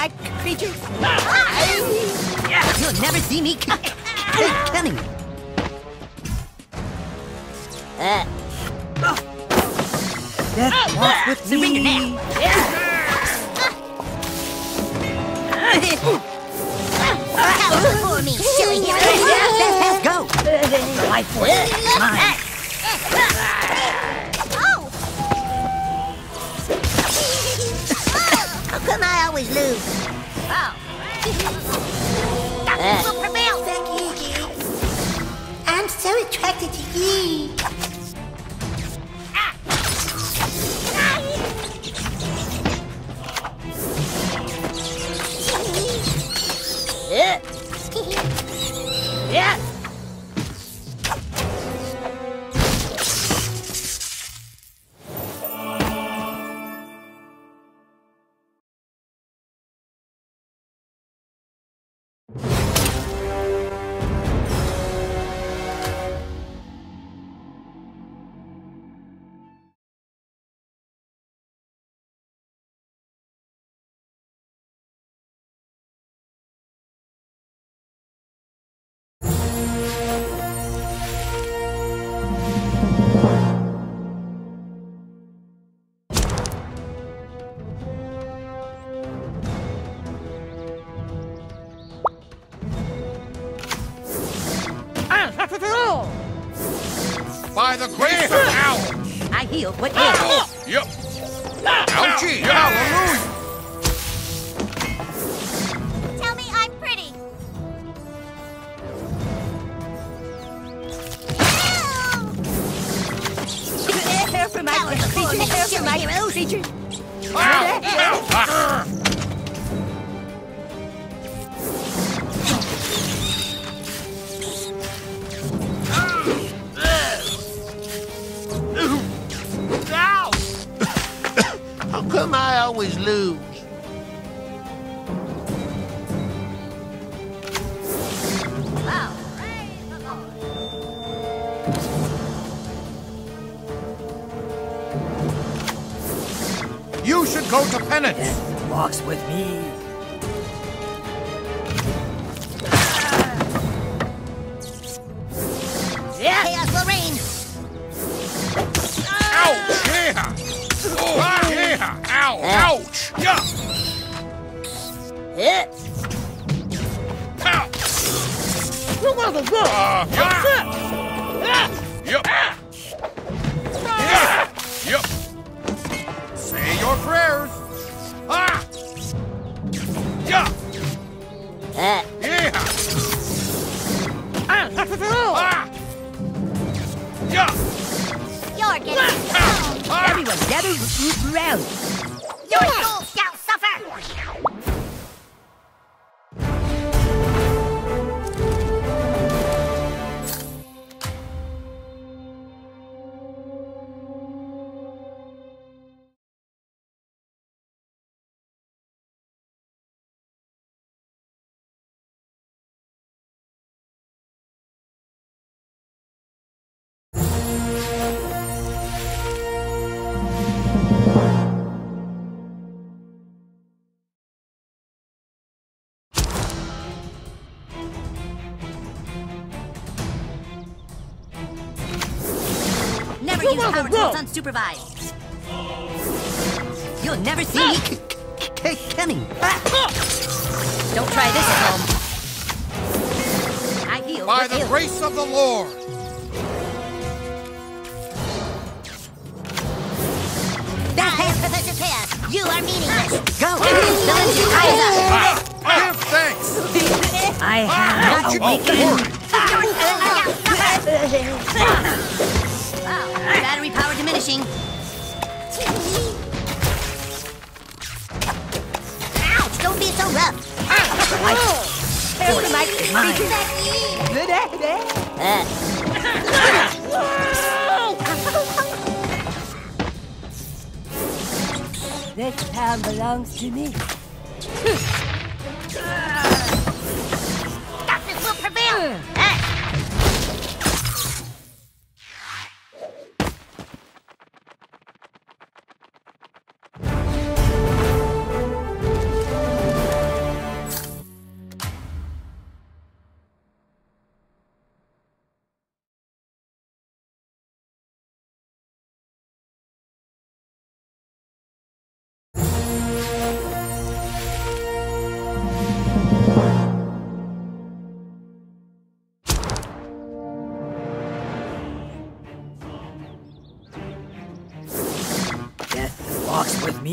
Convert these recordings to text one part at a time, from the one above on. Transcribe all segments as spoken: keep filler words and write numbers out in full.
my creatures. You'll never see me coming. Uh. Death walks with Surrender me. now. For me, silly hero. Let's go. The life force is mine. Oh. How come I always lose? Oh. Uh. Will prevail. Thank you. I'm so attracted to you. Yeah. Yeah. By the grace of Owl! I heal what is. Oh, yep. Ouchie! Hallelujah! Tell me I'm pretty. Hair for my creatures. Hair for my creatures. Ow! Ow! Ah. How come I always lose? Wow. Praise the Lord. You should go to penance! Death walks with me. Yeah. Chaos will reign. Ouch! Yeah! Oh, ah, yeah! Ow! Ouch! Yeah! Yeah. Ow! Uh, yeah! Yep! Yeah! Yep! Say your prayers! Ah! Yeah! Uh. Yeah! Ah! Yeah! You're getting Ah! Ah! Everyone gather round. Your soul shall suffer. Never use power tools unsupervised. You'll never see me coming. Don't try this at home. I heal. By with the heal. grace of the Lord! That has Professor Chaos. You are meaningless. Go. Villains, eyes up. Ah! Give thanks! I have Ouch! awakened. Battery power diminishing. Ouch! Don't be so rough. Force my mine. Uh. This town belongs to me. Darkness will prevail. me.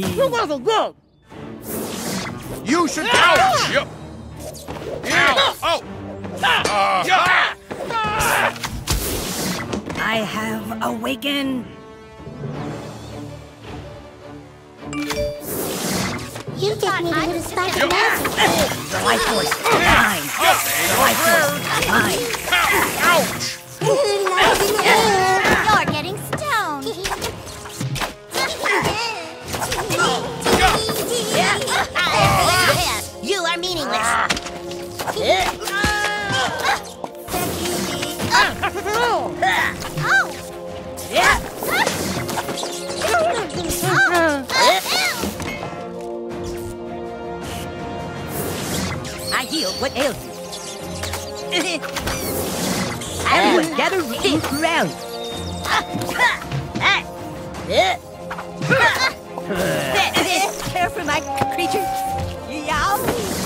You should ouch! Yep. Ow! Oh! Uh, yeah. I have awakened. You take me to the spark Yep. of magic. The life force is mine. The life force is mine. Ouch! Love in the air. You're getting stoned. You are meaningless. Oh! Yeah. I heal what ails you. Everyone gather around. Care for my creature. Yow.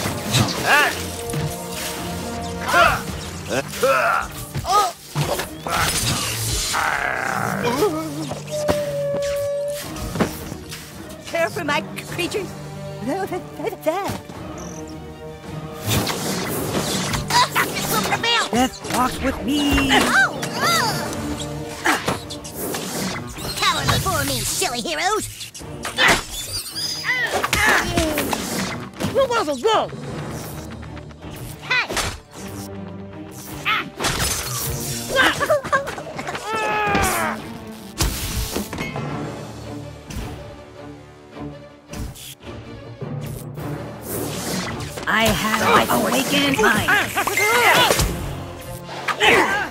Care for my creatures. No, that, that. Darkness will prevail! Death walks with me. Oh! Cower before me, silly heroes. Hey! I have awakened mine.